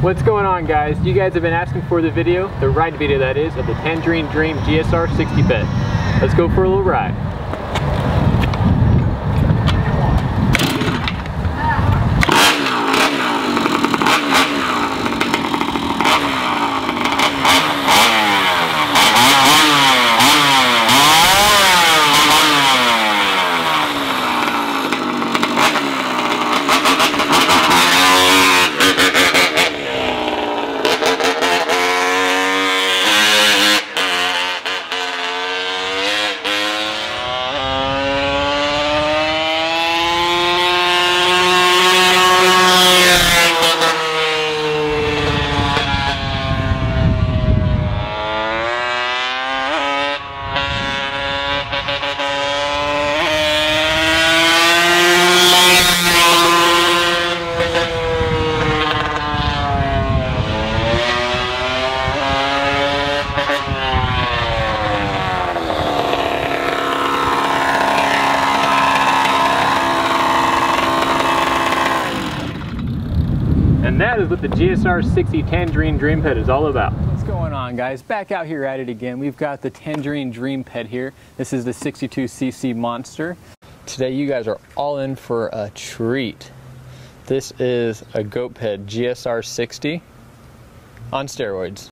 What's going on, guys? You guys have been asking for the video, the ride video that is, of the Tangerine Dream GSR60 bed. Let's go for a little ride. And that is what the GSR60 Tangerine Dream Ped is all about. What's going on, guys? Back out here at it again. We've got the Tangerine Dream Ped here. This is the 62cc monster. Today you guys are all in for a treat. This is a GoPed GSR60 on steroids.